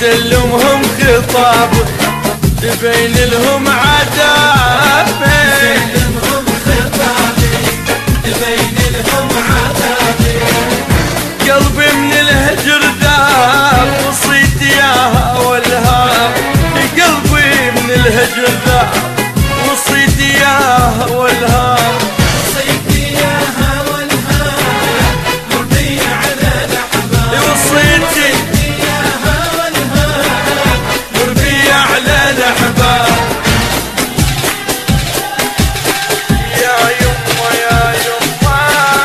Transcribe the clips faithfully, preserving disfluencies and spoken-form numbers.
سلمهم خطابي تبين لهم عذابي، سلمهم خطابي تبين لهم عذابي. قلبي من الهجر ذاب وصيت ياها والهاب، قلبي من الهجر ذاب وصيت ياها والهاب، وصيت ياها والهاب قلبي على الأحباب. وصيت ياها والهاب قلبي على الأحباب. يا يما يا يما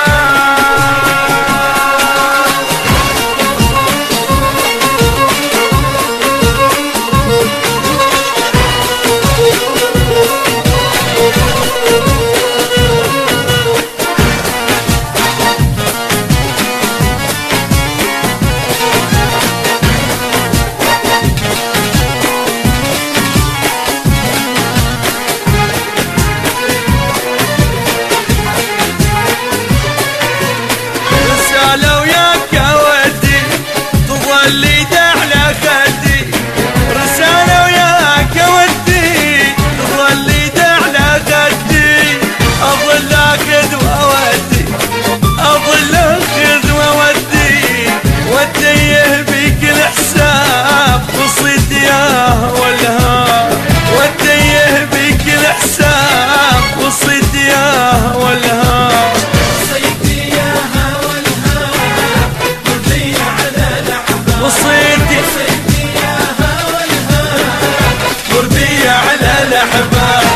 رسالة وياك ودي تظلي على خدي، رسالة وياك ودي تظلي على خدي، أظل أخذ وأودي أظل أخذ وأودي، وديه بيك الحساب وصيت ياه والهاب، وديه بيك الحساب وصيت ياه والهاب، وصيت ياها والهاب قلبي على الأحباب. وصيت وصيت ياها والهاب قربي على الأحباب.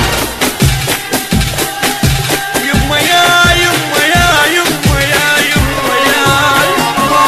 يما يا يما يا يما يا يما يا يما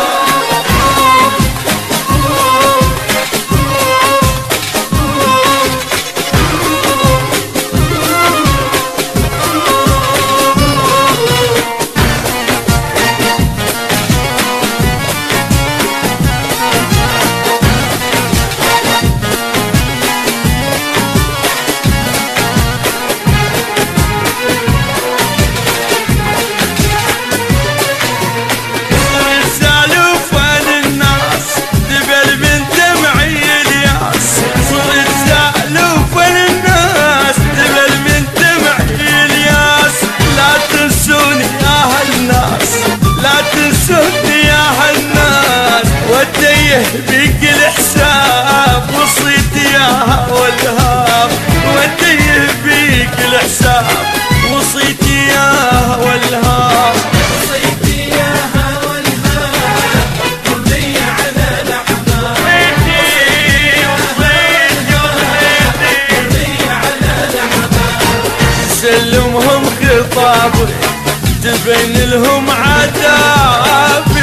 بيك الحساب وصيت ياها والهاب، وديه بيك الحساب وصيت ياها والهاب، وصيت ياها والهاب قلبي على الأحباب. وصيتي وصيتي وصيتي قلبي على الأحباب. سلمهم خطابي تبين لهم عذابي.